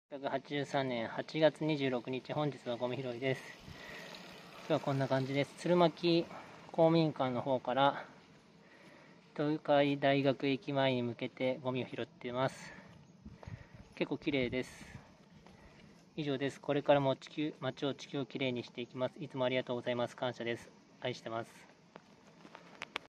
1983年8月26日、本日のゴミ拾いです。今日はこんな感じです。鶴巻公民館の方から東海大学駅前に向けてゴミを拾っています。結構綺麗です。以上です。これからも街を地球をきれいにしていきます。いつもありがとうございます。感謝です。愛してます。